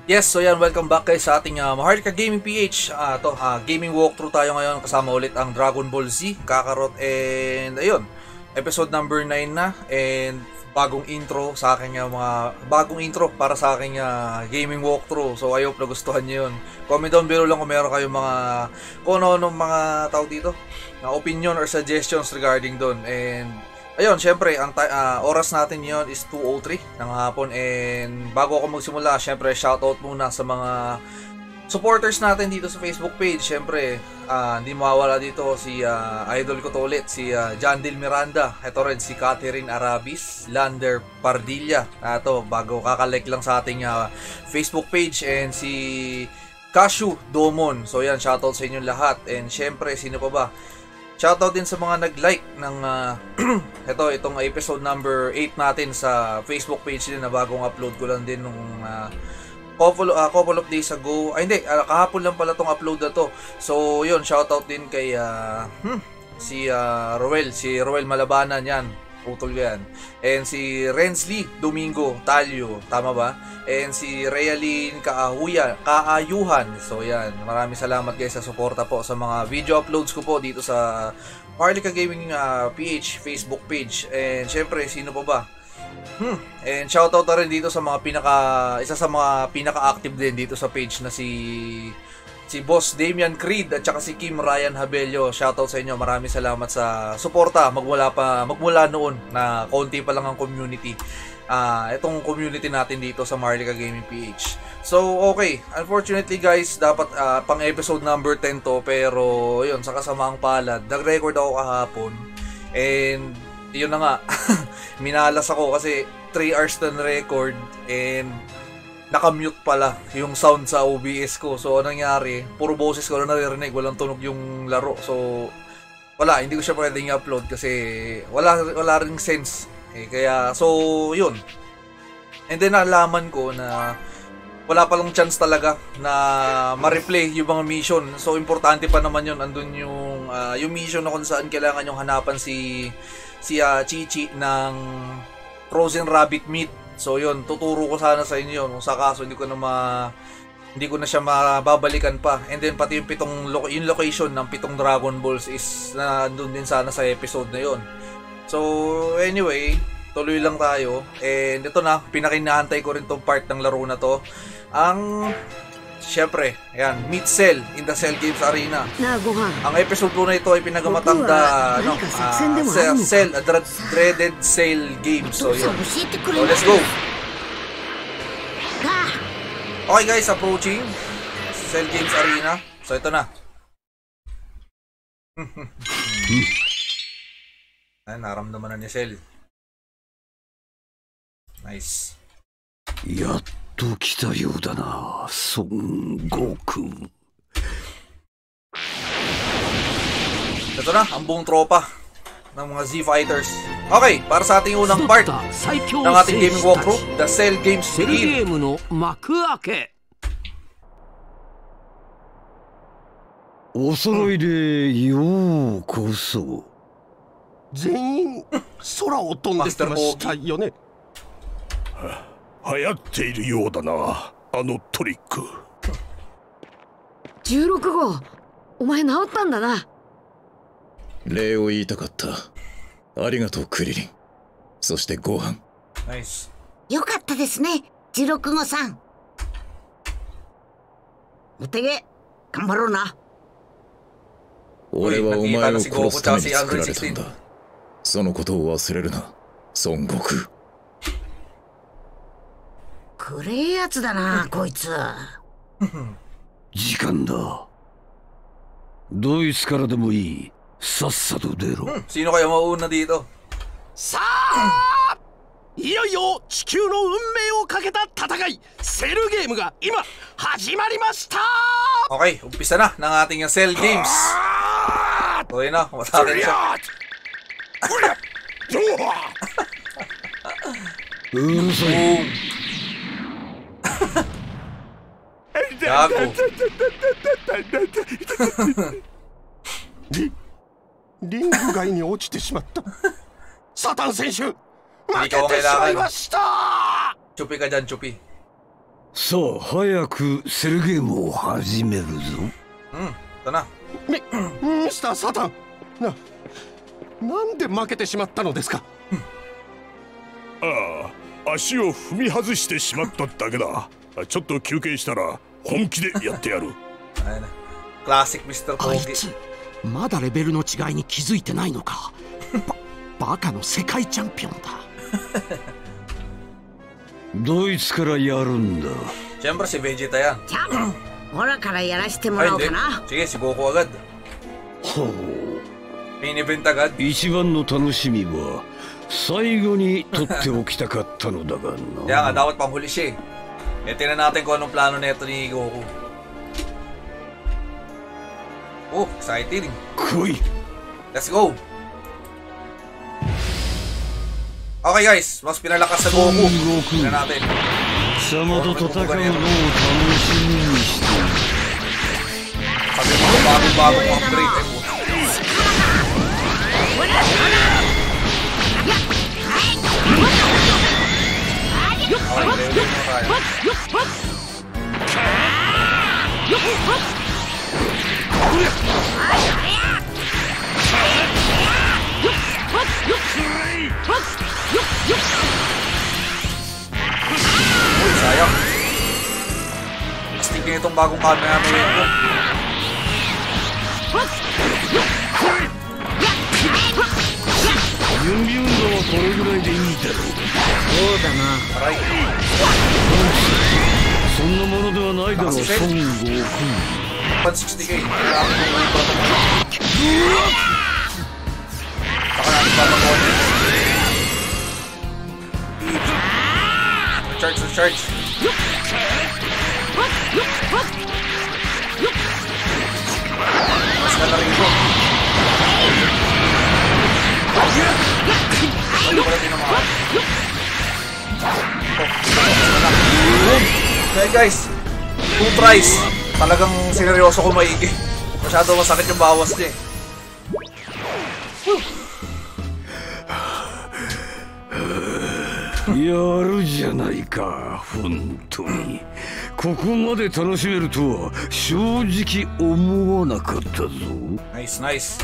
Yes, so yan, welcome back guys sa ating Maharlika Gaming PH. Gaming walkthrough tayo ngayon kasama ulit ang Dragon Ball Z, Kakarot, and ayun, episode number 9 na, and bagong intro sa aking bagong intro para sa aking gaming walkthrough. So I hope nagustuhan niyo yun. Comment down below lang kung meron kayong kung ano mga tao dito, na opinion or suggestions regarding doon. And ayun, syempre, ang oras natin yon is 2:03 ng hapon. And bago ako magsimula, syempre, shoutout muna sa mga supporters natin dito sa Facebook page. Syempre, hindi mawawala dito si idol ko to ulit, si Jandil Miranda. Ito rin si Catherine Arabis, Lander Pardilla. Ito, bago kakalike lang sa ating Facebook page. And si Cashew Domon. So yan, shoutout sa inyong lahat. And syempre, sino pa ba? Shoutout din sa mga nag-like ng itong episode number 8 natin sa Facebook page din na bagong upload ko lang din nung couple of days ago. Ay hindi, kahapon lang pala tong upload na to. So yun, shoutout din kay si Roel Malabanan yan. Putol yan. And si Rensley Domingo Talio, tama ba? And si Realin Kaayuhan. So yan, maraming salamat guys sa suporta po sa mga video uploads ko po dito sa Maharlika Gaming PH Facebook page. And syempre, sino pa ba? And shoutout na rin dito sa mga isa sa mga pinaka-active din dito sa page na si Boss Damian Creed at saka si Kim Ryan Habelio. Shoutout sa inyo. Maraming salamat sa suporta magmula noon na konti pa lang ang community. Itong community natin dito sa Maharlika Gaming PH. So, okay. Unfortunately guys, dapat pang episode number 10 to, pero yun, sa kasamaang palad, nag-record ako kahapon. And yun na nga, minalas ako kasi 3 hours na record and nakamute pala yung sound sa OBS ko. So, anong nangyari? Puro boses ko na naririnig, walang tunog yung laro. So, hindi ko siya pwedeng i-upload kasi wala ring sense. Kaya, so, yun. And then, nalaman ko na wala palang chance talaga na ma-replay yung mga mission. So, importante pa naman yun. Andun yung mission na kung saan kailangan yung hanapan si Chichi ng frozen rabbit meat. So yun, tuturo ko sana sa inyo yun. Kung sa kaso hindi ko na siya mababalikan pa. And then pati yung location ng 7 Dragon Balls is nandun din sana sa episode na yun. So anyway, tuloy lang tayo. And ito na, pinakinahantay ko rin tong part ng laro na to. Siyempre, ayan, Meet Cell in the Cell Games Arena. Ang episode 2 na ito ay pinagamatang Cell, a dreaded Cell Games. So yun. So let's go. Okay guys, approaching Cell Games Arena. So ito na. Ay, naramdaman na ni Cell. Nice. Yattと来たようだな、孫悟空。 Ito na, ang buong tropa ng mga Z-Fighters. Okay, para sa ating unang part ng ating gaming walkthrough, the Cell Games begin. お揃いでようこそ。 全員空を飛んでましたよね。 流行っているようだな、あのトリック。 16号、お前治ったんだな。 礼を言いたかった。ありがとうクリリン。そしてご飯。 ナイス。 よかったですね、16号さん。お手げ、頑張ろうな。 俺はお前を殺すために作られたんだ。そのことを忘れるな、孫悟空。 くれえやつだな、こいつ。 時間だ。ドイツからでもいい。さっさと出ろ。 Sino kaya mauna dito? さあ、いよいよ地球の運命をかけた戦い、セルゲームが今始まりました。 Okay, umpisa na ng ating Cell Games. Okay na, matapos siya. リング外に落ちてしまった。サタン選手、負けてしまいました。 Chupi ka dyan, Chupi. さあ早くセルゲームを始めるぞ。 ito na。 ミスター・サタン、なんで負けてしまったのですか？ ああ、足を踏み外してしまっただけだ。ちょっと休憩したら本気でやってやる。 Ayun na. Classic Mr. あい Pogi。 つまだレベルの違いに気づいてないのか。バカの世界チャンピオンだ。 ドイツからやるんだ。 Siyempre si Vegeta yan. じゃあオラからやらしても Ay, らおう hindi. かな。 Sige, si Goku agad. ほう、 Main event agad. 一番の楽しみは最後に取っておきたかったのだが Kaya な。 nga, dapat panghuli siya eh. Tingnan natin kung anong plano nito ni Goku. Oh, exciting. 来い。 Let's go! Okay guys, mas pinalakas sa Goku. Tingnan natin. 貴様と戦うのを楽しみにしている。 Sabi mo, bagong-bagong upgrade eh. Okay, level mo tayo. Uy, sayang. Astig na itong bagong Kamehameha ko. 準備運動はこれぐらいでいいだろう。 そうだな。 Aray. そんなものではないだろう、孫悟空。 160k. Kailangan ko yung protocol. Saka natin papag-order. Recharge. Mas na rin ito. Ano pala tinamahan? Okay guys, 2 tries. Talagang sineryoso ko maigi. Masyado masakit yung bawas niya eh. やるじゃないか、本当に。ここまで楽しめるとは正直思わなかったぞ。 ナイスナイス。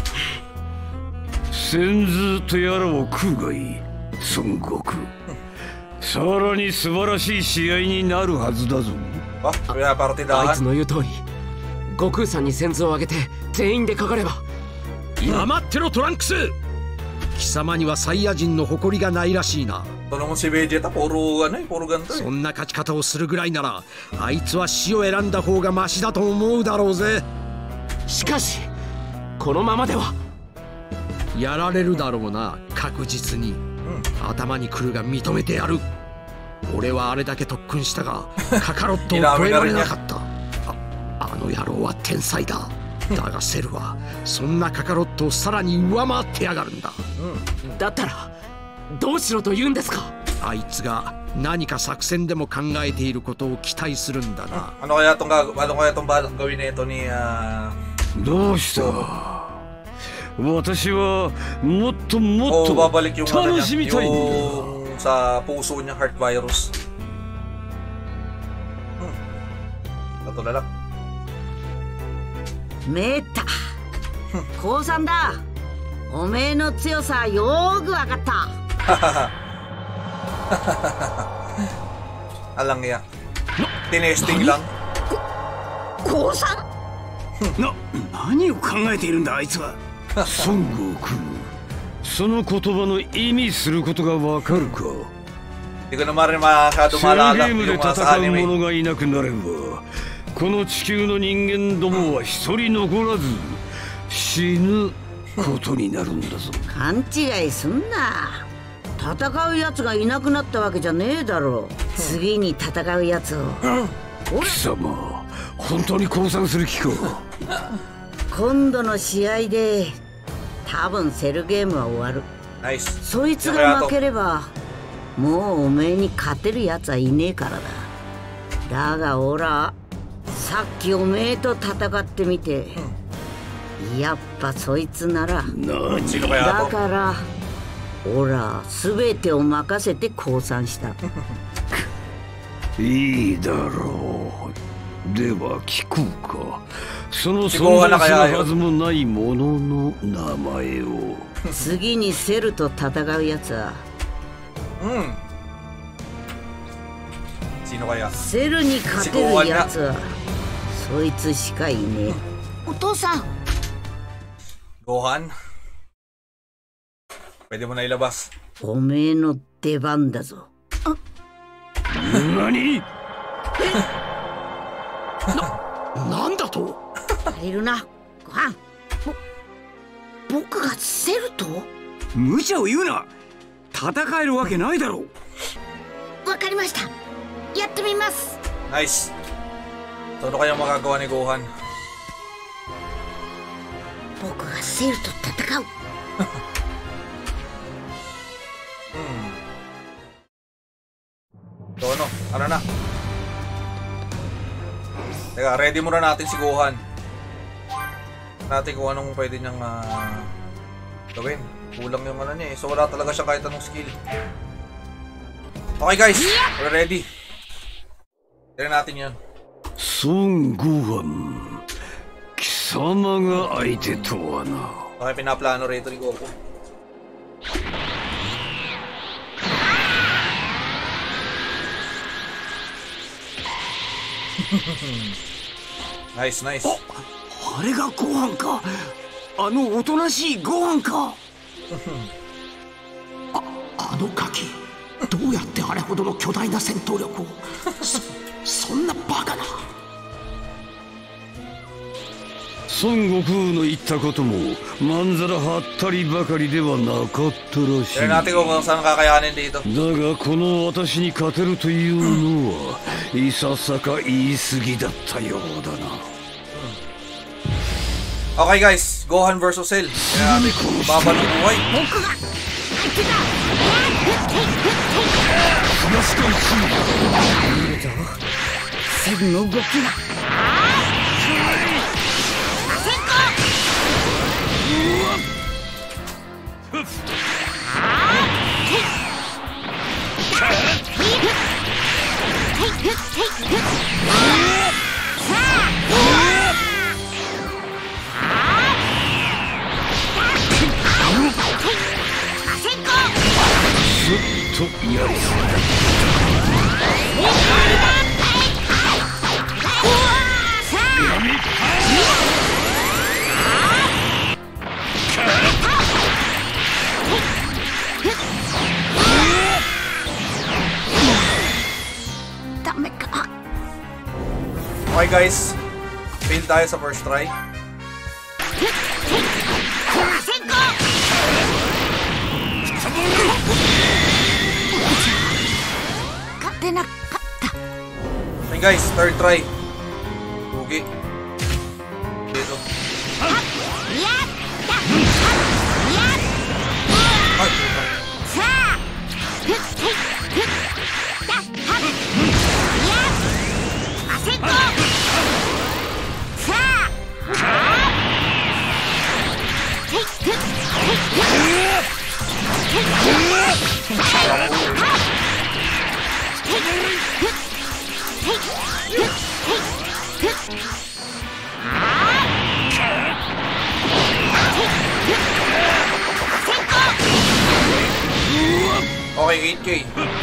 先頭とやらを食うがいい、孫悟空。さらに素晴らしい試合になるはずだぞ。 あ、kaya partidahan。 あいつの言う通り、悟空さんに先頭を上げて全員でかかれば。今待ってろトランクス。貴様にはサイヤ人の誇りがないらしいな。 Ito naman si Vegeta, puro ganito そんな勝ち方をするぐらいならあいつは死を選んだ方がマシだと思うだろうぜ。しかしこのままではやられるだろうな、確実に。頭に来るが認めてやる。俺はあれだけ特訓したがカカロットを超えられなかった。あの野郎は天才だ。だがセルはそんなカカロットをさらに上回ってやがるんだ。だったらどうしろと言うんですか。あいつが何か作戦でも考えていることを期待するんだな。 Ano kaya tong gawin nito ni どうした？私はもっともっと babalik yung 楽しみたいんだ。 yung sa puso niya heart virus. Ito na lang. めった降参だ。おめえの強さよーくわかった。 Alang ya. Tinesting lang. 降参？ 何を考えているんだあいつは。孫悟空、その言葉の意味することがわかるか。 Hindi ko naman rin masyado セルゲ maalala ームで yung mga 戦 sa う anime. 者がいなくなればこの地球の人間どもは一人残らず死ぬことになるんだぞ。 勘違いすんな。戦うやつがいなくなったわけじゃねえだろう。次に戦うやつを。 貴様、本当に降参する気か。 今度の試合で多分セルゲームは終わる。 Nice. そいつが負ければもうおめえに勝てるやつはいねえからだ。だがオラさっきおめえと戦ってみて、やっぱそいつなら。 Sino kaya だ to? からオラ全てを任せて降参した。 いいだろう。では聞こうか。その存在するはずもないものの名前を。 次にセルと戦うやつはセルに勝てるやつはそいつしかいねえ。 お父さん。 Gohan? Pwede mo na ilabas. おめえの出番だぞ。 何？ なんだと？ いるな、ごはん。僕がセルと？ 無茶を言うな。戦えるわけないだろう。 わかりました。やってみます。 ナイス。Ano kaya magagawa ni Gohan? 僕がセルと戦う。 So ano na? Teka, ready muna natin si Gohan. Natin kung anong pwede niyang gawin. Kulang yung ano niya eh. So wala talaga siya kahit anong skill. Okay guys, we're ready. Tira natin yan. Son Gohan, 貴様が相手とはな。 Okay, pinaplano rito ni Goku. Nice, nice. あれがご飯か。あのおとなしいご飯か。あのガキ、どうやってあれほどの巨大な戦闘力を。そんなバカな。 孫悟空の言ったこともまんざらはったりばかりではなかったらしい。だがこの私に勝てるというのはいささか言い過ぎだったようだな。 Okay guys, Gohan vs Cell. Kaya natin baba ng buhay. Cellの動きがちょっとやりそうだ。 ダメか。 Okay guys, fail tayo sa first try. Okay guys, third try. Pugi. Dito. Okay, 8K.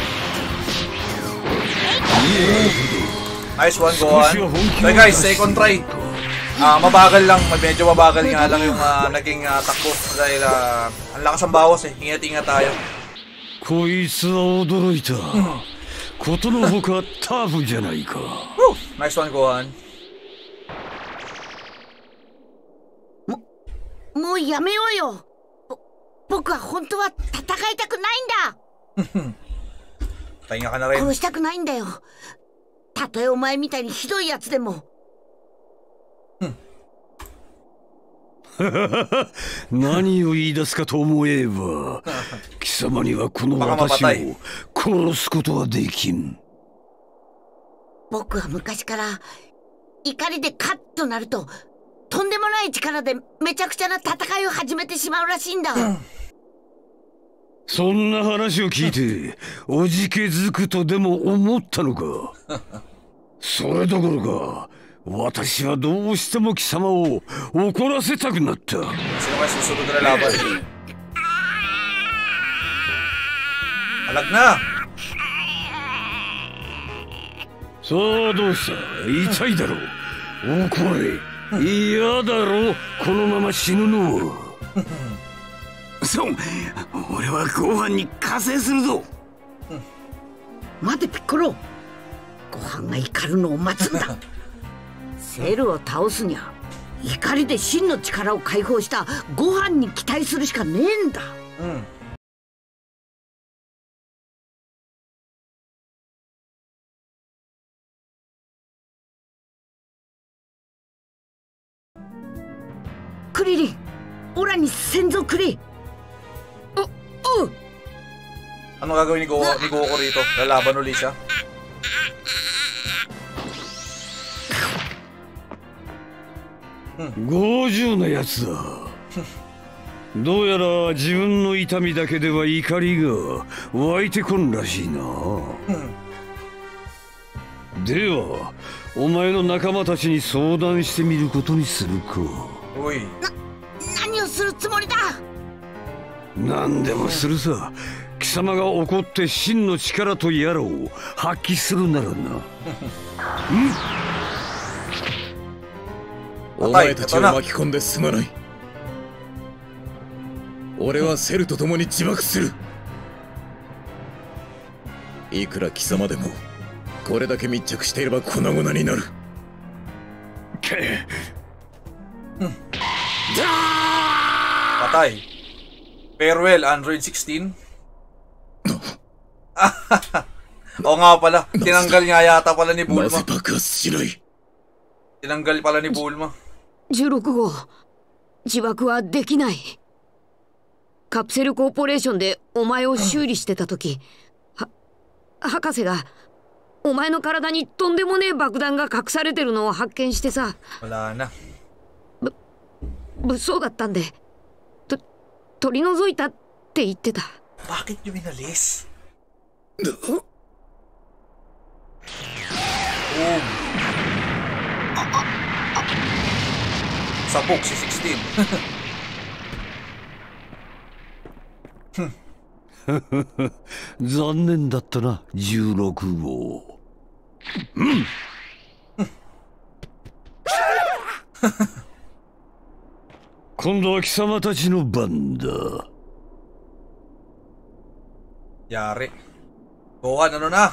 Nice one, Gohan. Okay guys, second try. Mabagal lang, medyo mabagal nga lang yung naging takbo dahil ang lakas ang bawas eh. Ingat-ingat tayo. こいつは驚いた。ことのほかタフじゃないか。 Nice one, Gohan. もうやめようよ。僕は本当は戦いたくないんだ。 Pahinga ka na rin. 殺したくないんだよ。たとえお前みたいにひどいやつでも。 何を言い出すかと思えば、貴様にはこの私を殺すことはできん。 僕は昔から怒りでカッとなるととんでもない力でめちゃくちゃな戦いを始めてしまうらしいんだ。 そんな話を聞いておじけづくとでも思ったのか。それどころか私はどうしても貴様を怒らせたくなった。さあどうした。痛いだろう。怒れ。嫌だろうこのまま死ぬの。 そう、俺はご飯に加勢するぞ。 待てピッコロ、ご飯が怒るのを待つんだ。セルを倒すにゃ怒りで真の力を解放したご飯に期待するしかねえんだ。クリリン、オラに先祖くれ。 Ano gagawin ni Goku rito? Lalaban ulit siya? 50なやつだ。どうやら自分の痛みだけでは怒りが湧いてこんらしいな。ではお前の仲間たちに相談してみることにするか。 おい。 何をするつもりだ。 何でもするさ。貴様が怒って真の力とやらを発揮するならな。 お前たちを巻き込んですまない。俺はセルと共に自爆する。いくら貴様でもこれだけ密着していれば粉々になる。 Patay. Farewell, Android 16. Oo nga pala, tinanggal nga yata pala ni Bulma. Tinanggal pala ni Bulma. 16号、自爆はできない。カプセルコーポレーションでお前を修理してた時、博士がお前の体にとんでもねえ爆弾が隠されてるのを発見してさ。 Wala na. 物騒だったんで取り除いたって言ってた。 Bakit nyo minalis? Sabog si 16. 残念だったな16号。今度は貴様たちの番だ。 Yari. Gohan, ano na?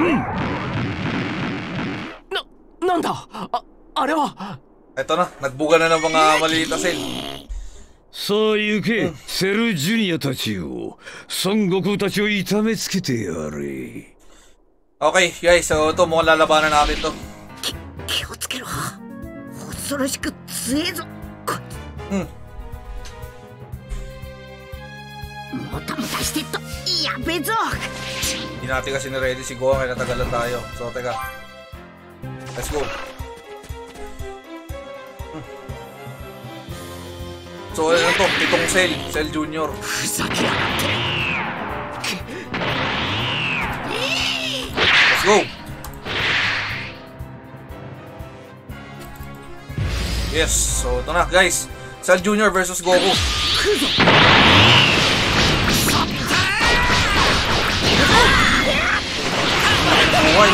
なんだあれは。 Eto na, nagbuga na ng mga maliliit na cell. さあ行け、セルジュニアたちよ。孫悟空たちを痛めつけてやれ。 Okay, guys, so ito mukhang lalabanan natin to. 気をつけろ。恐ろしく強えぞ。もたもたしてっとやべえぞ。 Hindi natin kasi na-ready si Gohan kaya natagalan tayo. So, teka. Let's go. So, ano to? Pitong Cell Junior. Let's go. Yes, so ito na guys. Cell Junior versus Goku. Buhay.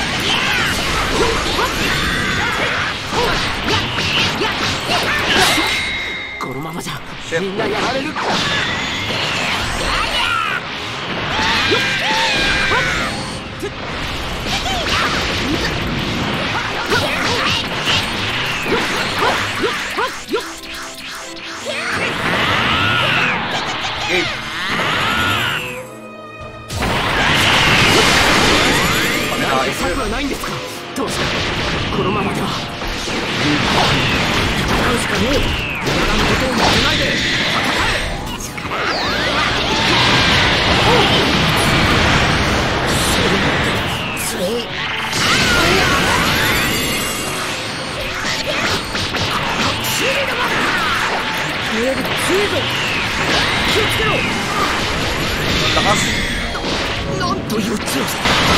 このままじゃみんなやられる。策はないんですか。どうしてこのままでは戦うしかねえ。やらぬことを負けないで気をつけろ。 Lakas. なんという強さ。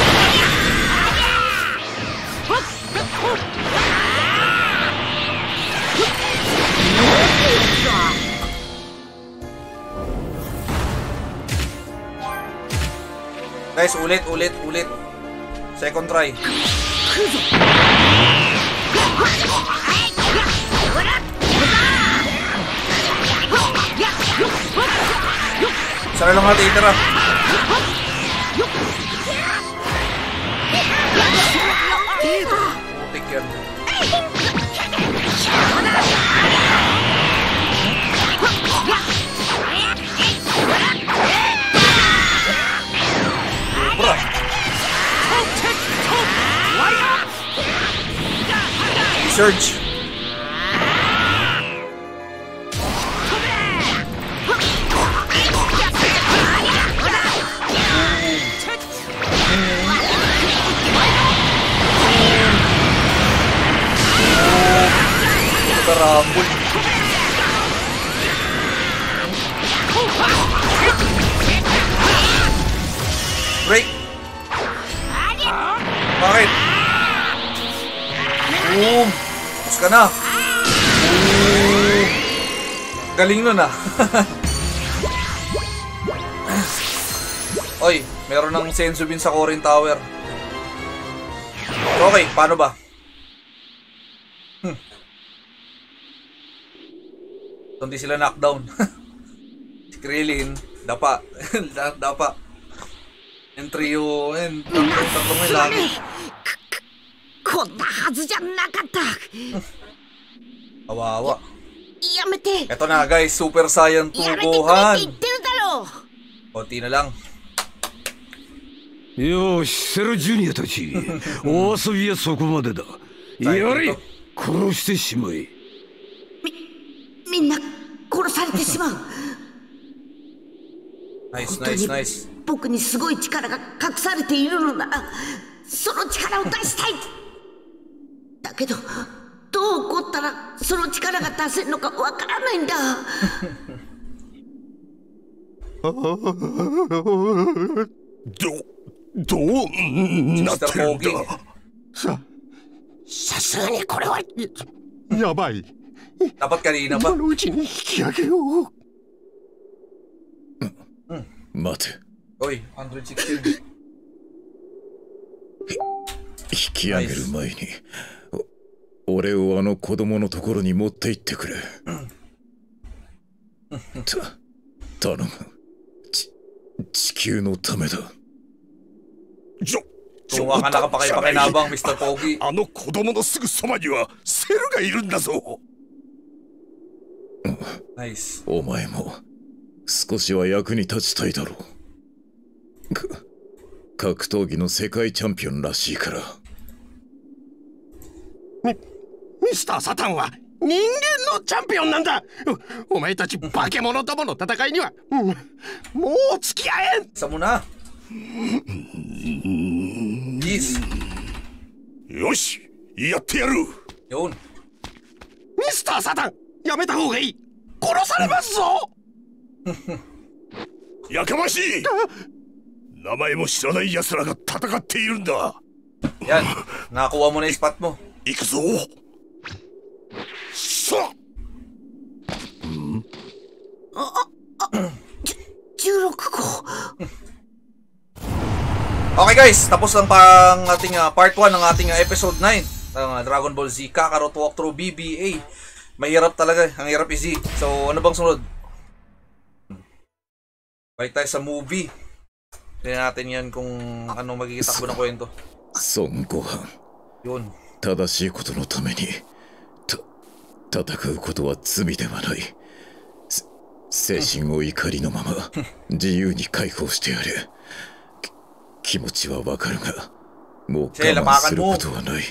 Guys, ulit. Second try. Sana lang natin itira. Putik yan. Surge. Karambol. Break. Bakit? Boom. Tapos ka na. Galing nun ah. Oy, meron ng Sensubin sa Korin Tower. Okay, paano ba? Hindi sila knockdown. Si Krillin, dapa. Dapa. And trio, and tatlong may lagi. こんなはずじゃなかった。 Kawawa. やめて。 Eto na guys, Super Saiyan 2 Gohan. やめてくれって言ってるだろう。 Konti na lang. よし、セルジュニアたち、お遊びはそこまでだ。やれ、殺してしまえ。 みんな殺されてしまう。 ナイスナイスナイス。 僕にすごい力が隠されているのなら、その力を出したい。だけど、どう起こったらその力が出せるのかわからないんだ。 どうなってるんだ。 さすがにこれはやばい。 Dapat kanina pa. 今のうちに引き上げよう。 待て。 おい、160。 引き上げる前に、俺をあの子供のところに持って行ってくれ。頼む。地球のためだ。 Tuwa ka nakapakipaki-nabang, Mr. Pogi. あの子供のすぐそばにはセルがいるんだぞ。 ナイス。 お前も少しは役に立ちたいだろう。格闘技の世界チャンピオンらしいから。 ミスター・サタンは人間のチャンピオンなんだ。お前たち化け物どもの戦いには、もう付き合えん。 さもな。 よし、やってやる。 よん。 ミスター・サタン、やめた方がいい。殺されますぞ。 やかましい。名前も知らない奴らが戦っているんだ。 Yan, nakakuha mo na yung spot mo. 行くぞ。さあ、16号。 Okay guys, tapos lang pang ating part 1 ng ating episode 9 ng Dragon Ball Z Kakarot Walkthrough BBA. Mahirap talaga, ang hirap easy. So ano bang sunod? Balik tayo sa movie. Tingnan natin yan kung ano magiging takbo ng kwento. Son Gohan. Yun. 正しいことのために戦うことは罪ではない。精神を怒りのまま自由に解放してやれ。気持ちはわかるが、もう我慢することはない。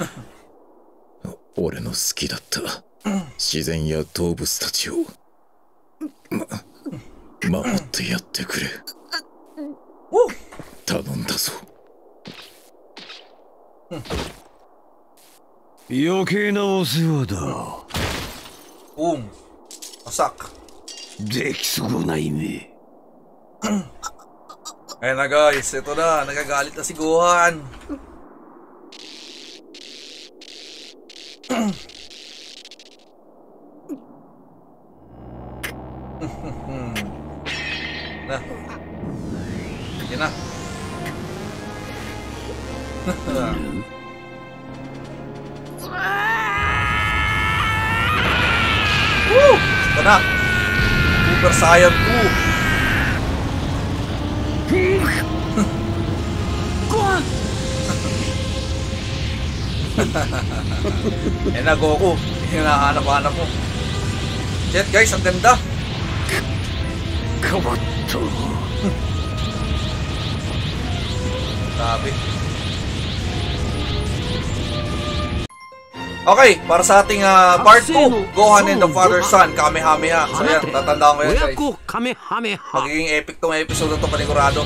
俺の好きだった自然や動物たちを守ってやってくれ。頼んだぞ。 余計なお世話だ。 Wasak. 出来損ないめ。 Ayan na guys, ito na. Nagagalit na si Gohan. Na. Sige na. Woo! Ito na. Super Saiyan 2. Eh na Goku, hinahanap-hanap mo. Shit guys, ang ganda. Kabato. Sabi. Okay, para sa ating part 2, Gohan and the Father's Son, Kamehameha. So yan, tatandaan ko yan guys. Magiging epic tong episode na to, panigurado.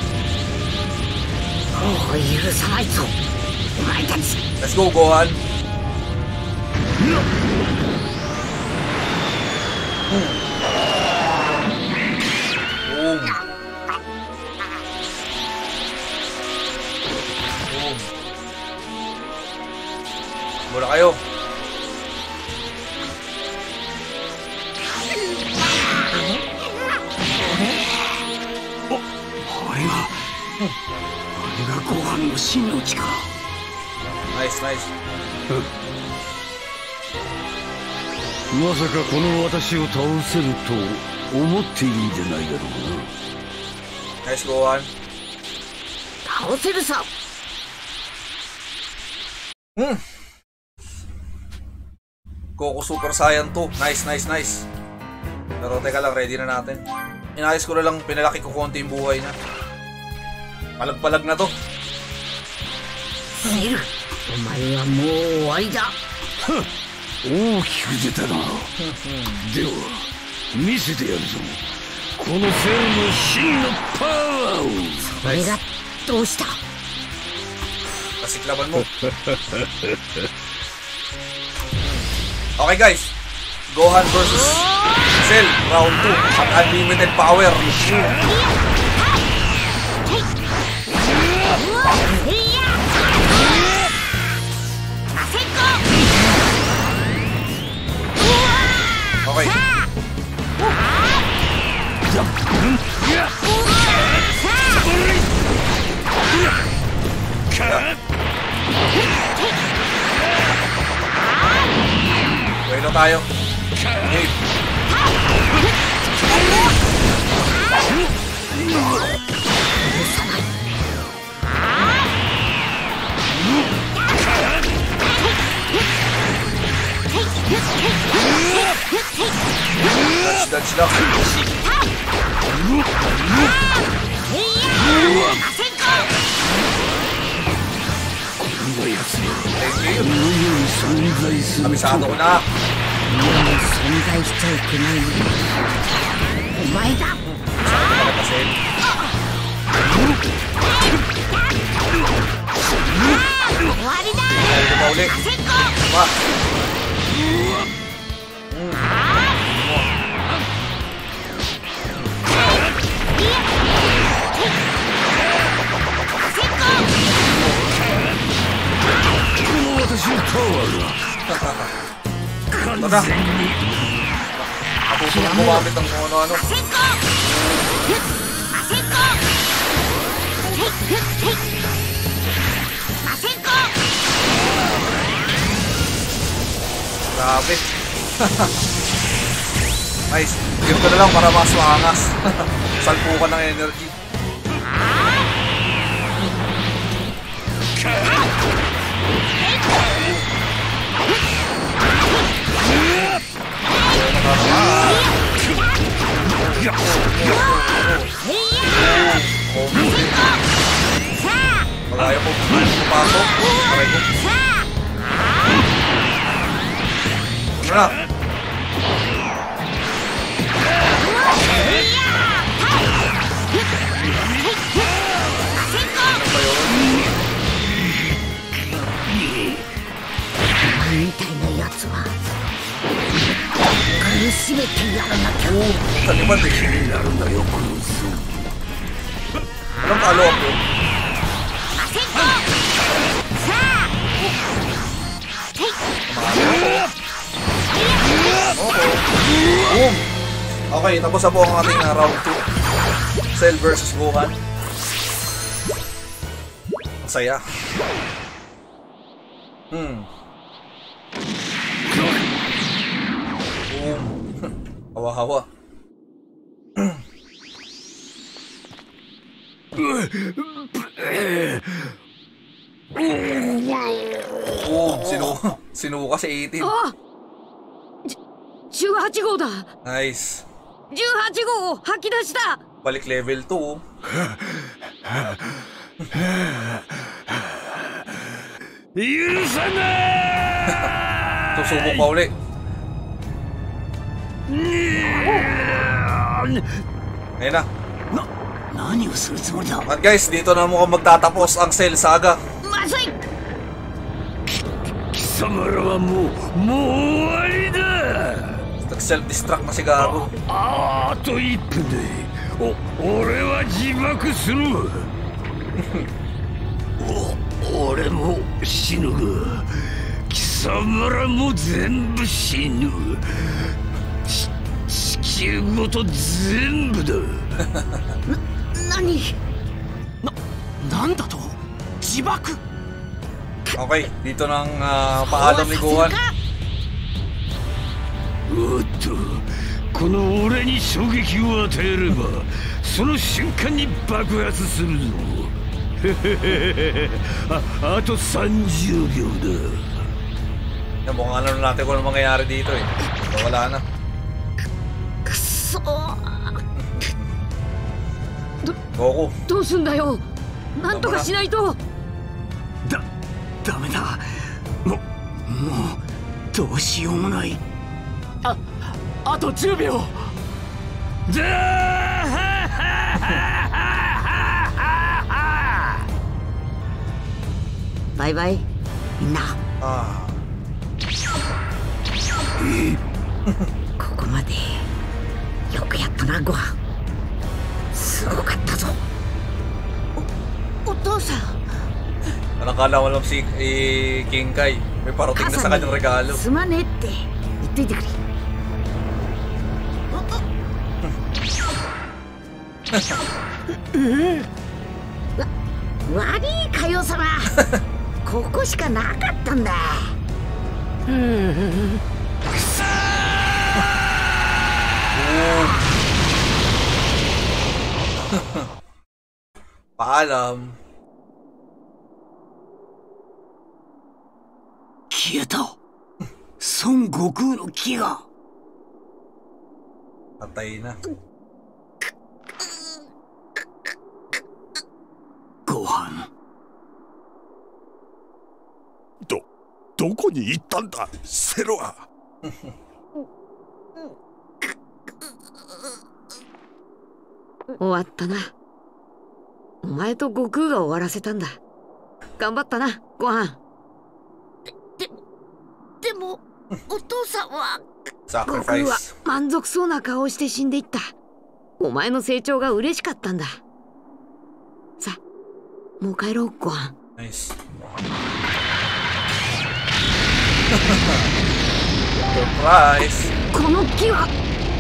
Let's go, Gohan. Boom. Boom. Mula kayo. Nice, nice. まさかこの私を倒せると思っているんじゃないだろうな。 Nice, Gohan. 倒せるさ。 Goku Super Saiyan 2. Nice, nice, nice. Pero teka lang, ready na natin. Inayos ko na lang, pinalaki ko konti yung buhay na. Palag-palag na to. セル、お前はもう終わりだ。 大きく出たな。では見せてやるぞ、このセルの真のパワーを。 それがどうした？ Kasiklaban mo. Okay guys, Gohan versus Cell round 2 at unlimited power. Okay. Bueno tayo. Game. Dodge lang. Kabisado ko na. 存在しちゃいけないお前だ。終わりだ。 私のパワーが Ito na. Ako gumamit ng kung ano-ano. Grabe. Nice. Game ko na lang para mas maangas. Salpukan ng energy. Malayo po pumasok. Aray ko. Ano na? Anong follow-up yun? Boom! Okay, tapos na po ang ating round 2. Cell versus Gohan. Ang saya. Boom. Hawa-hawa. Sinuka si 18. あ18号だ。 Nice. 18号を吐き出した。 Balik level 2. Tusubok pa uli. Ayun na. At guys, dito na mukhang magtatapos ang Cell Saga. まずい。 貴様らはもう終わりだ。 Nag-self-destruct na si Gago. あと1分で俺は自爆する。俺も死ぬが貴様らも全部死ぬ。地球ごと全部だ。 なんだと自爆。 Okay, dito nang paalam ni Gohan. おっと、この俺に衝撃を与えればその瞬間に爆発するぞ。あと30秒だ。 Mukhang ano natin kung ano mangyayari dito eh. Wala na. くそー。 Goku. どうすんだよ。なんとかしないと。 ダメだ。もうどうしようもない。あと10秒。 バイバイみんな。ここまでよくやったなゴハン。すごかったぞ。お父さん。 Nakala ko lang si King Kai. May parating na sa kanyang regalo. すまねえって言っといてくれ。悪いかよ様。ここしかなかったんだ。 Paalam. 消えた。孫悟空の木が。 Patay na. ご飯。 どこに行ったんだセロは。 終わったな。お前と悟空が終わらせたんだ。頑張ったな、ご飯。 でもお父さんは。 悟空は満足そうな顔をして死んでいった。お前の成長が嬉しかったんだ。さあ、もう帰ろう、ご飯。 ナイス。サプライズ。 この木は。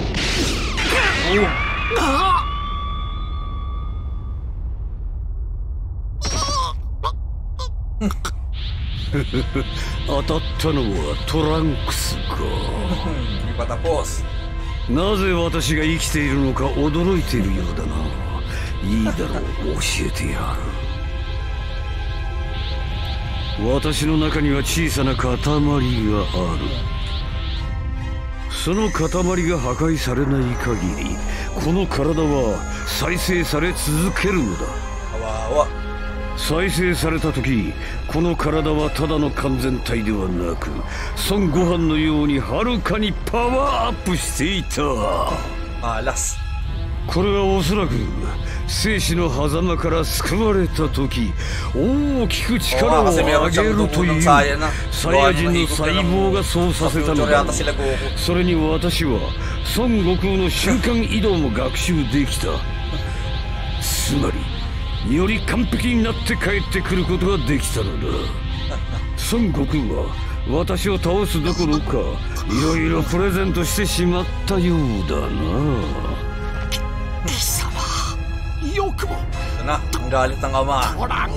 当たったのはトランクスか。なぜ私が生きているのか驚いているようだな。いいだろう、教えてやる。私の中には小さな塊がある。その塊が破壊されない限りこの体は再生され続けるのだ。再生された時この体はただの完全体ではなく孫悟飯のようにはるかにパワーアップしていた。これはおそらく生死の狭間から救われた時大きく力を上げるというサイヤ人の細胞がそうさせたのだ。それに私は孫悟空の瞬間移動も学習できた。つまりより完璧になって帰ってくることができたのだ。孫悟空は私を倒すどころかいろいろプレゼントしてしまったようだな。 貴様よくも。 Na, ang galit ng ama.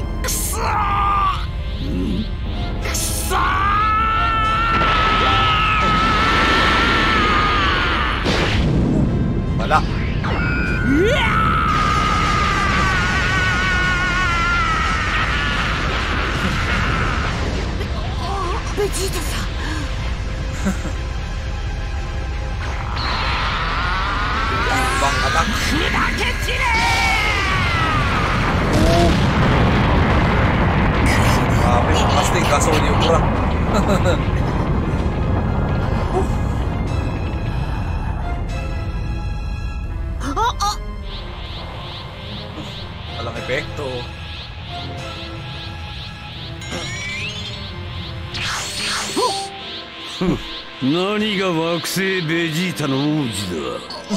Wala. Vegeta-san. Bang atak. Grabe, kastig kaso ni Ukura. Walang epekto. Nani ga wakusei Vegeta no ouji da.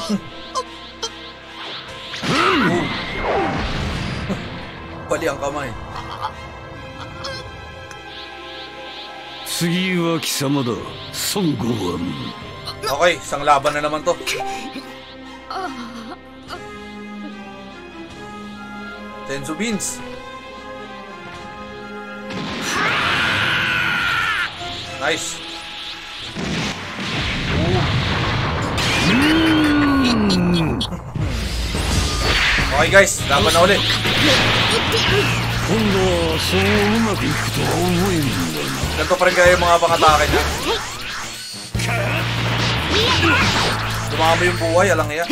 Bali ang kamay. 次は貴様だ、孫悟飯。 Okay, isang laban na naman to. Tenzo Beans. Nice. Okay guys, laban na ulit. 今度はそううまくいくとは思えんだな。 Ganito pa rin kaya yung mga pang-atake niya. Dumami yung buhay, alang iya.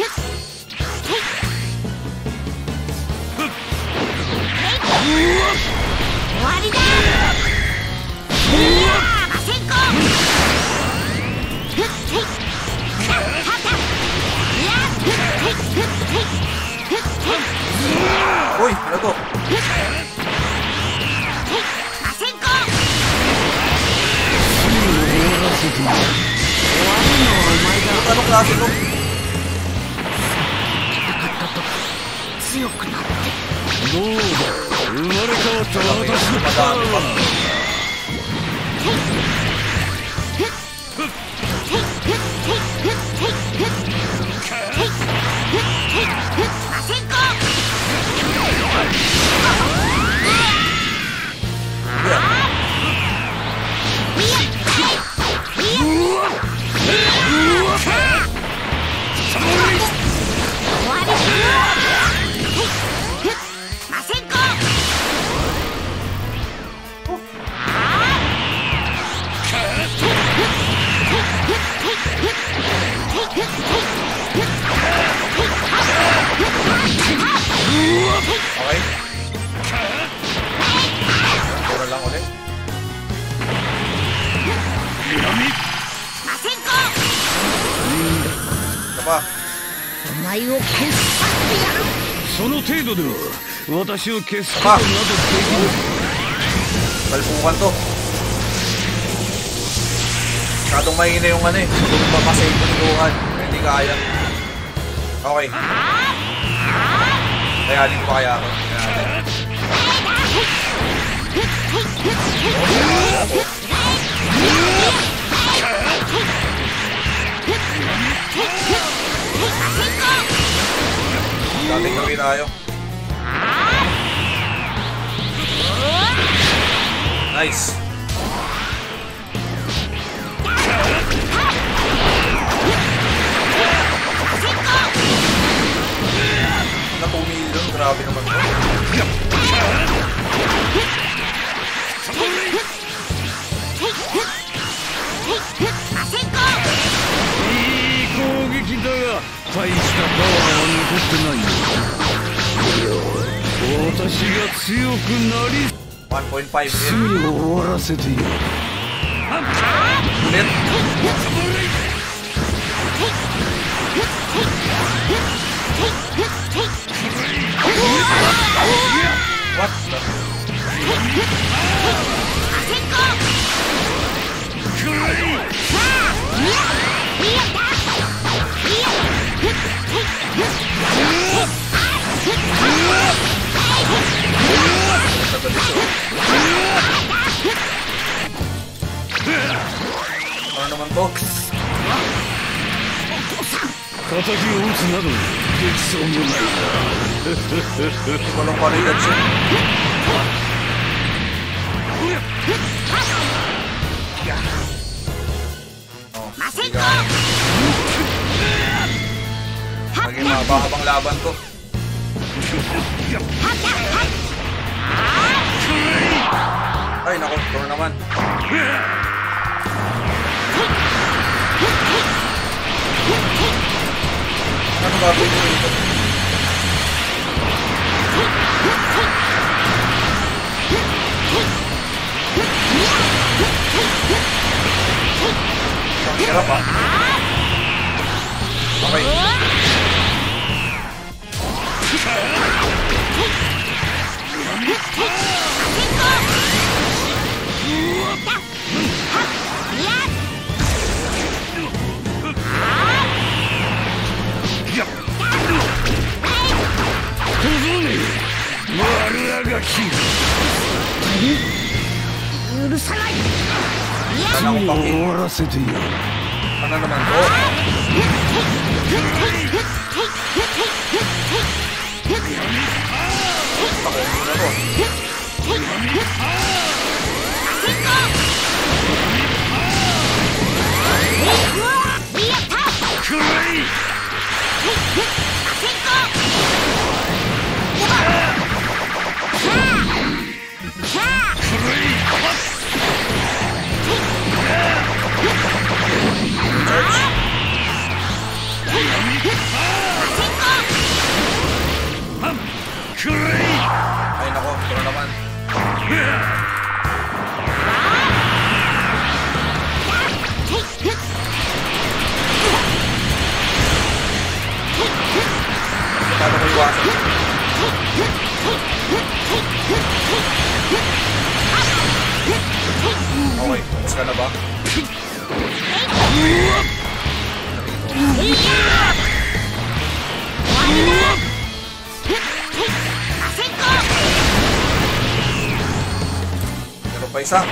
Uy, ano to? Anong klase to? 強くなってどうだ、生まれ変わった私のパワー。 Okay. Pura lang ulit. Ito pa. お前を消し去ってやる。 その程度では私を消すことなどできない。 Balpukan to. Masyadong mahina yung ano eh. Papasay ko ni Gohan. Hindi kaya. Okay. Kayanin ko pa kaya ako. Dating kami tayo. Nice. Natumili. Grabe naman to. いい攻撃だが大したパワーは残ってないよ。私が強くなり 1.5 すぐに終わらせている。 ulit. What the? と。 敵を撃つなどできそうもないな。 この悪いやつ。Lagi mahaba-habang laban to. Ay, naku, ito na naman. Ano gagawin ko dito? Ang hirap ah. Okay. Ano naman to? Ako, muna to. Ay nako, ito na naman. Paano ko iwasan? Okay, tapos ka na ba? Meron pa isa.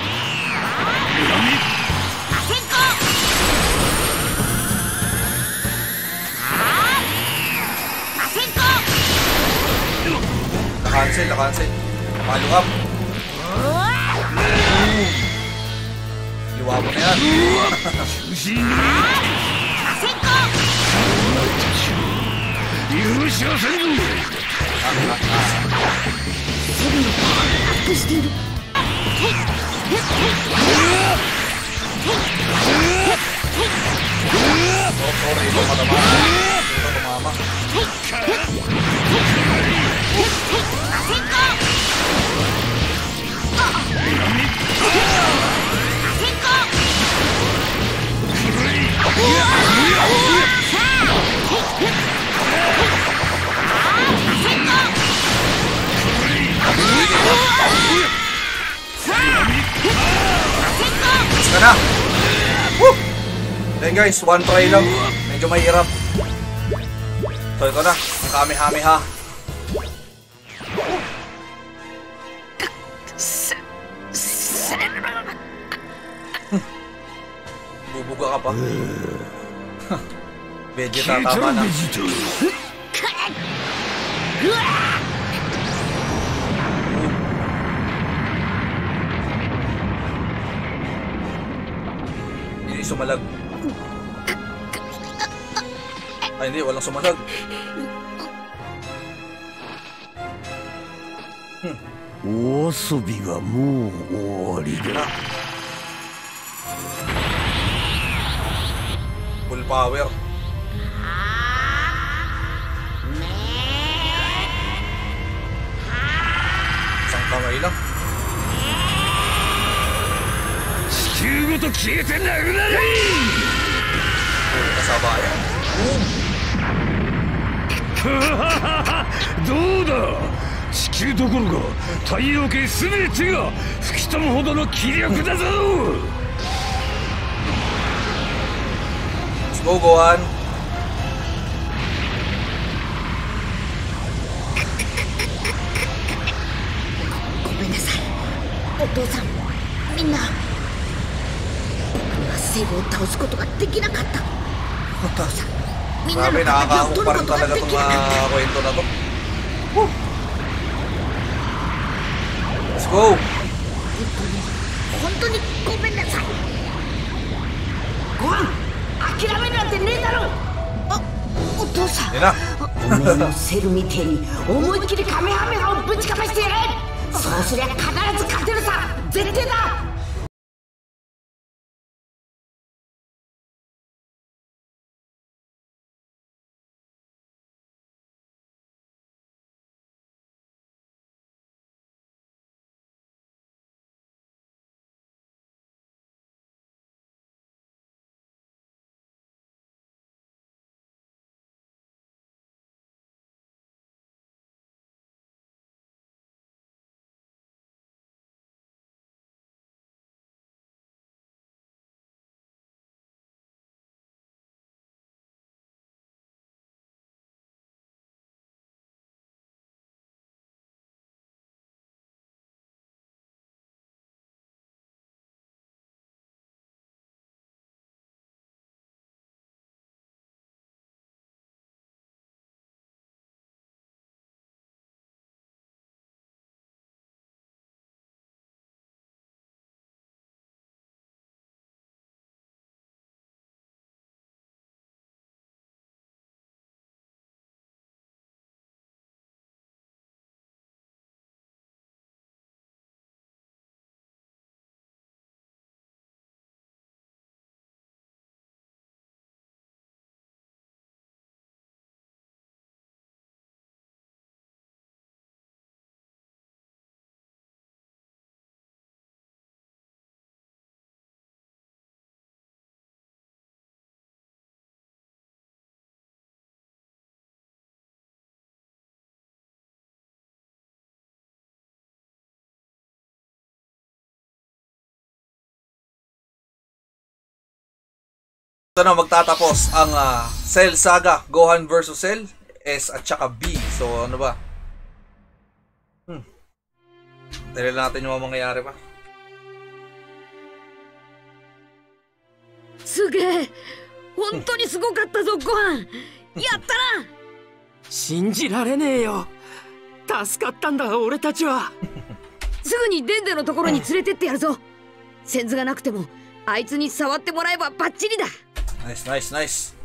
Nakancel. Follow up. Liwa mo na yan. Sorry, ito tumama. Gusto na. Woo! Then guys, one try lang. Medyo mahirap. So ito na, ang Kamehameha. Bubuga ka pa. Vegeta, tama na. Hindi sumalag. Ay hindi, walang sumalag. Osobi ga mou owari da. Full power. Isang kamay lang. 地球ごと消えてなくなれ。 Kasabayan. どうだ、地球どころか太陽系すべてが吹き飛ぶほどの気力だぞ。 Let's go, Gohan. セルを倒すことができなかった。お父さん、みんなの Grabe, 敵を nakakahok 取 pa る rin ことが talaga で itong きなかった。 kwento na to. Let's go! 本当にごめんなさい。ごはん、諦めるなんてねえだろ。あ、お父さん、 Yan na. おめえのセルみてえに思いっきりカメハメハをぶちかましてやれ。そうすりゃ必ず勝てるさ。絶対だ。 Ito na magtatapos ang Cell Saga, Gohan vs Cell, S at saka B. So ano ba? Tignan natin yung mga mangyayari pa. すげえ、本当にすごかったぞごはん。やったな。 信じられねえよ。助かったんだ俺たちは。 すぐにデンデのところに連れてってやるぞ。センズがなくてもあいつに触ってもらえばバッチリだ。 ナイスナイスナイス。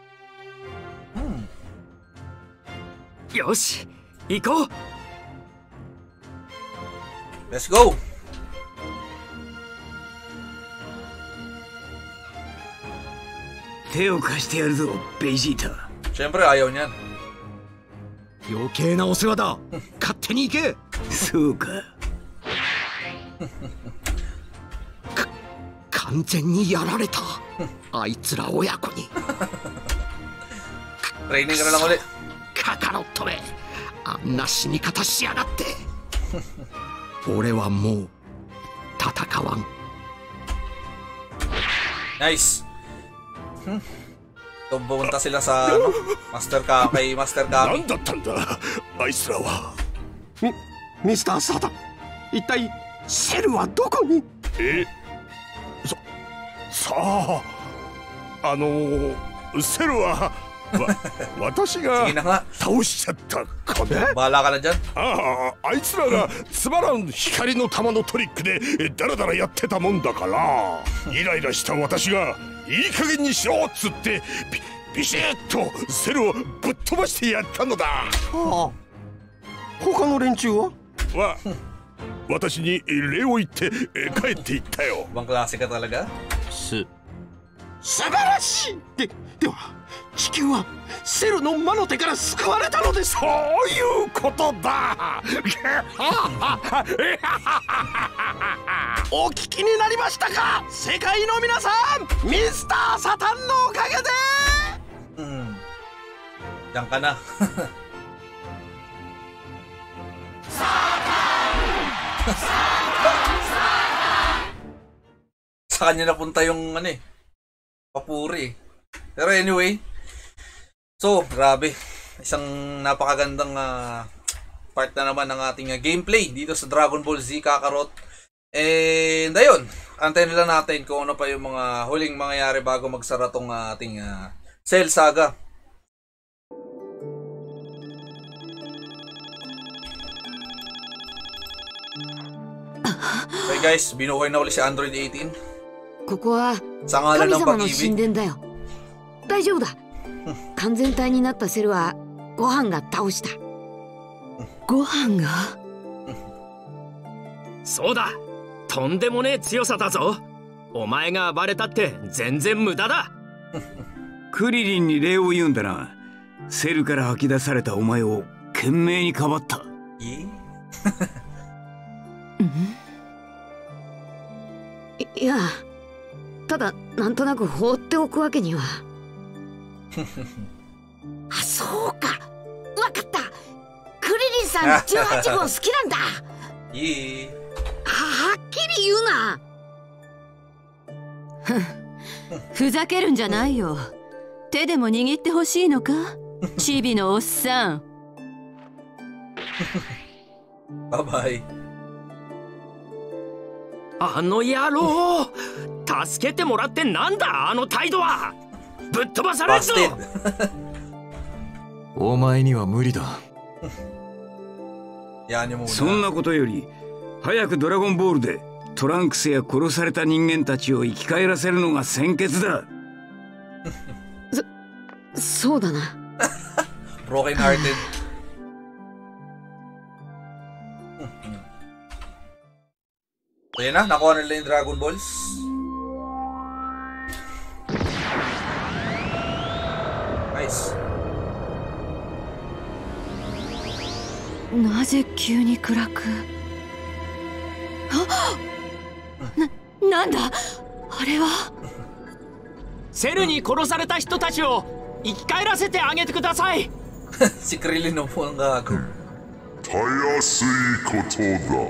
よし、行こう。 Let's go! Teを貸してやるぞ、ベジータ。 Siyempre ayaw niyan. 余計なお世話だ。勝手に行け。そうか。完全にやられた。あいつら親子に。 Training ka na lang ulit. カカロットめ、あんな死に方しやがって。俺はもう戦わん。 Nice. Pumunta sila sa kay Master Kami. 何だったんだあいつらは。 ミスターサタン、一体セルはどこに？ さあ、セルは私が倒しちゃったかね。 Bahala ka na dyan. あいつらがつまらん光の玉のトリックでダラダラやってたもんだから、イライラした私がいい加減にしろっつってビシッとセルをぶっ飛ばしてやったのだ。 他の連中は私に礼を言って帰っていったよ。 Ibang klase ka talaga? 素晴らしい。では地球はセルの魔の手から救われたのです。 そういうことだ。 お聞きになりましたか、世界の皆さん。ミスターサタンのおかげで。 Diyan ka na. Sa kanya napunta yung papuri. Pero anyway, so grabe, isang napakagandang part na naman ng ating gameplay dito sa Dragon Ball Z Kakarot. And ayun, antayin nila natin kung ano pa yung mga huling mangyayari bago magsara tong ating Cell Saga. Okay guys, binuhay na ulit si Android 18. ここは Sa ngalan 神 ng 様の神 pag-ibig. 殿だよ。大丈夫だ。完全体になったセルはご飯が倒した。ご飯が？ そうだ、とんでもねえ強さだぞ。お前が暴れたって全然無駄だ。 クリリンに礼を言うんだな。セルから吐き出されたお前を懸命にかばった。 いや、ただなんとなく放っておくわけには。 あ、そうか、わかった。クリリンさん18号好きなんだ。 いい。 はっきり言うな。 ふざけるんじゃないよ。手でも握ってほしいのか、チビのおっさん。 バイバイ。 あの野郎、助けてもらってなんだあの態度は。ぶっ飛ばされるぞ。 お前には無理だ。 そんなことより早くドラゴンボールでトランクスや殺された人間たちを生き返らせるのが先決だ。 そうだな。 Broken hearted. Ayan na, nakuha nila yung Dragon Balls. Nice. なぜ急に暗く。なんだあれは。 セルに殺された人たちを生き返らせてあげてください。 Si Krillin no po ang gago. たやすいことだ。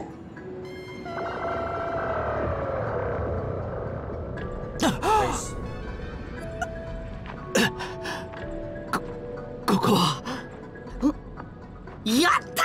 ここはやった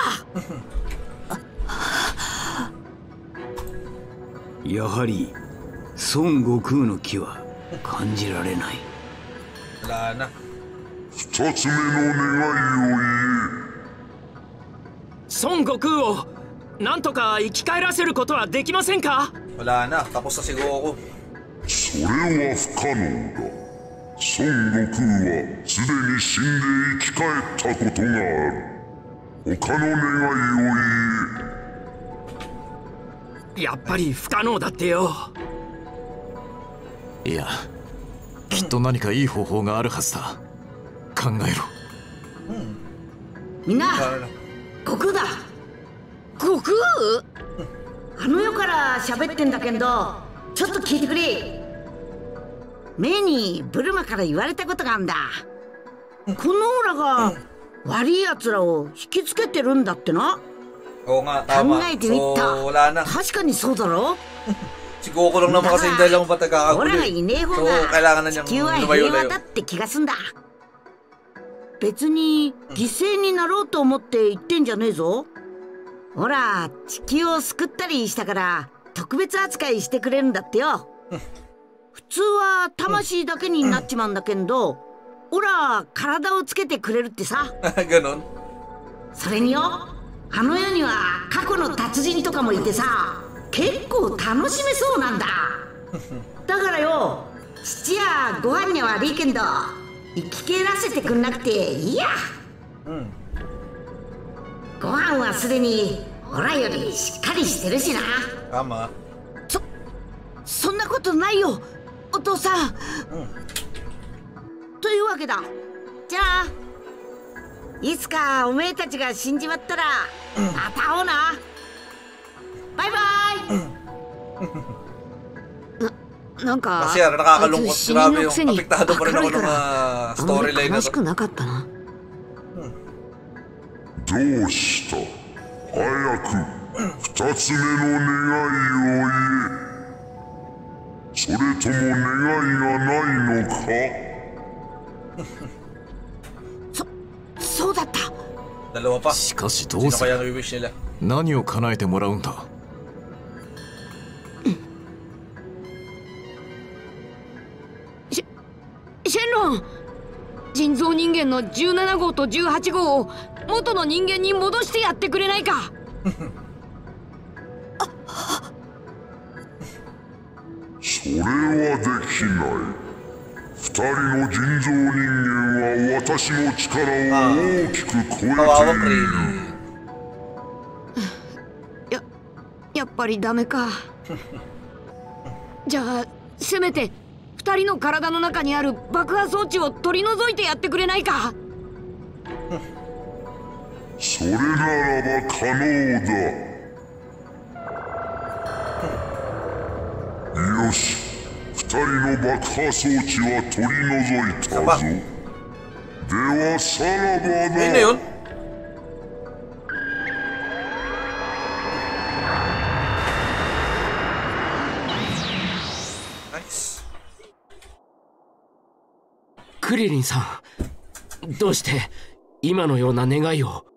ー。やはり孫悟空の気は感じられない。 Wala na. 二つ目の願いを言え。 孫悟空をなんとか生き返らせることはできませんか。 Wala na, tapos na si Goku. それは不可能だ。孫悟空はすでに死んで生き返ったことがある。他の願いを言え。 やっぱり不可能だってよ。 いや、きっと何かいい方法があるはずだ。考えろ。 みんな、悟空だ。悟空？あの世から喋ってんだけど、ちょっと聞いてくれ。メイにブルマから言われたことがあんだ。このオラが悪い奴らを引きつけてるんだってな。 Oo nga, tama. 考えてみた。 So, wala na. 確かにそうだろ。 Si Goku lang naman kasi hindi lang オラが patagkakagulo. いねえ方 So, が kailangan na 地 niyang 球は平 lumayo-layo. 和だって気がすんだ。別に犠牲になろうと思って言ってんじゃねえぞ。ほら、地球を救ったりしたから特別扱いしてくれるんだってよ。普通は魂だけになっちまうんだけど、ほら体をつけてくれるってさ。 Ganon. それによ、あの世には過去の達人とかもいてさ、結構楽しめそうなんだ。だからよ、父やご飯には悪いけど生き返らせてくんなくていいや。ご飯はすでにオラよりしっかりしてるしな。 Tama. そんなことないよ、お父さん。というわけだ。じゃあいつかおめえたちが死んじまったらまた会おうな。バイバイ。 なんか Kasi ano, あい nakakalungkot. つ死人 Grabe の yung くせに apektado pa rin 明 ako るいか ng らあんまり storyline 悲 na し to. くなかったな。 どうした。早く二つ目の願いを言え。それとも願いがないのか。 そうだった。 Dalawa pa. しかしどう Sino す kaya る。 ang wish nila? 何を叶えてもらうんだ。 人造人間の17号と18号を元の人間に戻してやってくれないか。 それはできない。二人の人造人間は私の力を大きく超えている。 やっぱりダメか。じゃあせめて二人の体の中にある爆破装置を取り除いてやってくれないか。 それならば可能だ。よし、二人の爆破装置は取り除いたぞ。ではさらばだ。 クリリンさん、どうして今のような願いを。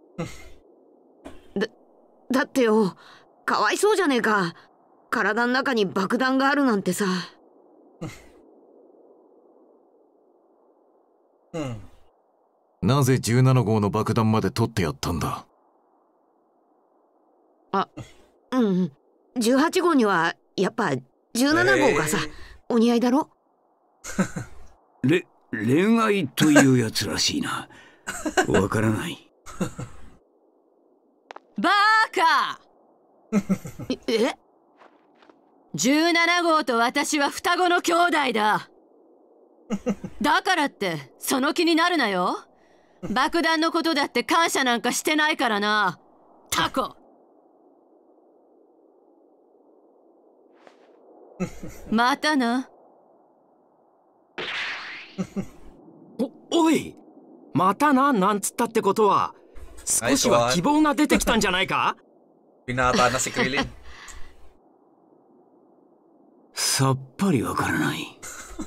だってよ、かわいそうじゃねえか。体の中に爆弾があるなんてさ。 なぜ17号の爆弾まで取ってやったんだ。 18号にはやっぱ17号がさ、お似合いだろ。 恋愛というやつらしいな。わからない。 バーカ17号と私は双子の兄弟だ。だからってその気になるなよ。爆弾のことだって感謝なんかしてないからな、タコ。またな。 おい、またなんつったってことは少しは希望が出てきたんじゃないか。 Binata na si Krillin. さっぱりわからない。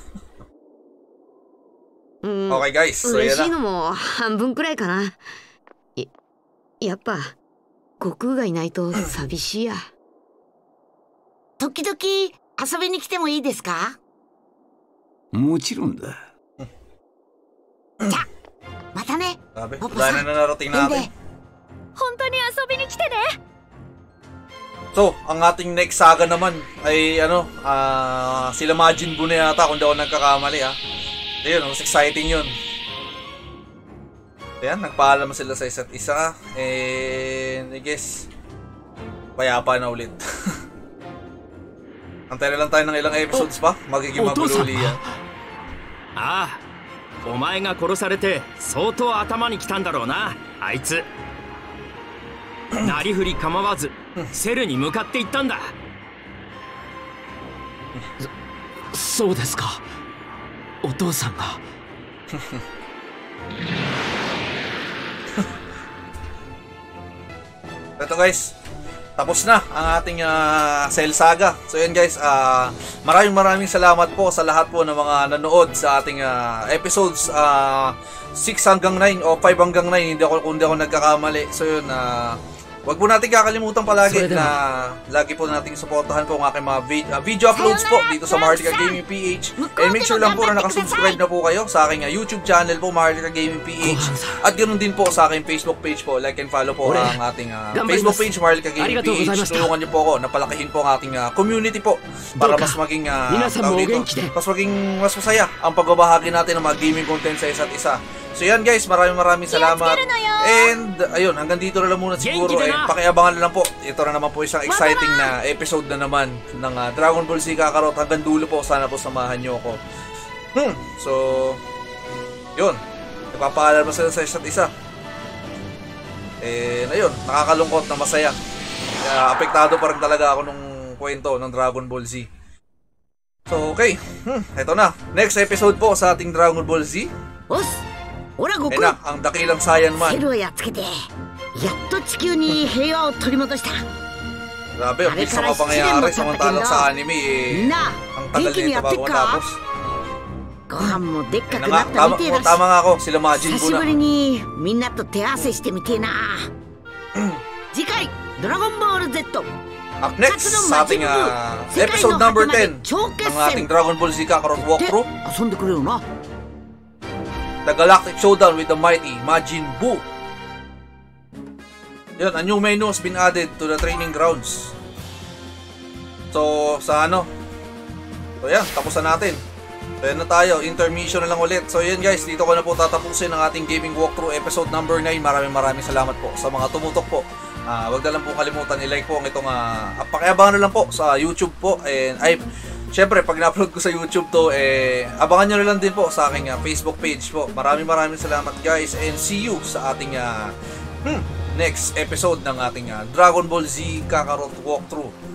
Okay guys, so 嬉しいのも半分くらいかな。やっぱ悟空がいないと寂しいや。 時々遊びに来てもいいですか？ もちろんだ。 じゃまたね。 ポポさん、本当に遊びに来てね。 So, ang ating next saga naman ay sila Majin Buu na yata kung di ako nagkakamali Ayun, mas exciting yun. Ayan, nagpaalam sila sa isa't isa and I guess payapa na ulit. Antay na lang tayo ng ilang episodes pa, magiging magulo ulit yan. お前が殺されて相当頭にきたんだろうな、あいつ。なりふり構わずセルに向かっていったんだ。そうですか、お父さんが。 Ito guys, tapos na ang ating Cell Saga. So yun guys, maraming salamat po sa lahat po ng mga nanood sa ating episodes 6 hanggang 9 o 5 hanggang 9, kundi ako nagkakamali. So yun, wag po natin kakalimutan palagi na lagi po nating suportahan po ang aking mga video uploads po dito sa Maharlika Gaming PH. And make sure lang po na nakasubscribe na po kayo sa aking YouTube channel po, Maharlika Gaming PH. At ganoon din po sa aking Facebook page po. Like and follow po ang ating Facebook page, Maharlika Gaming PH. Tulungan niyo po ako na palakihin po ang ating community po para mas maging mas masaya ang pagbabahagi natin ng mga gaming content sa isa't isa. So yan guys, maraming salamat. And ayun, hanggang dito na lang muna siguro. Pakiabangan na lang po. Ito na naman po isang exciting na episode na naman ng Dragon Ball Z Kakarot. Hanggang dulo po, sana po samahan nyo ako. So yun, nagpapaalam na sila sa isa't isa. And ayun, nakakalungkot na masaya. Apektado pa rin talaga ako nung kwento ng Dragon Ball Z. So okay, ito na, next episode po sa ating Dragon Ball Z. Ayun na, ang dakilang Saiyaman. セルをやっつけて、やっと地球に平和を取り戻した。 Grabe, ang bilis ng mga pangyayari, samantalang sa anime ang tagal nito bago matapos. Tama nga ako, sila Majin Buu na. 久しぶりにみんなと手合わせしてみてえな。次回ドラゴンボール Z。 Up next sa ating episode number 10 ng ating Dragon Ball Z Kakarot walkthrough. 遊んでくれよな。 the Galactic Showdown with the mighty Majin Buu. Yun, a new menu has been added to the training grounds. So, sa ano? So yan, tapusan natin. So yan na tayo, intermission na lang ulit. So yan guys, dito ko na po tatapusin ang ating gaming walkthrough episode number 9. Maraming salamat po sa mga tumutok po. Wag na lang po kalimutan i-like po ang itong pakiabangan na lang po sa YouTube po. And syempre, pag na-upload ko sa YouTube to, abangan nyo na lang din po sa aking Facebook page po. Maraming salamat guys, and see you sa ating next episode ng ating Dragon Ball Z Kakarot walkthrough.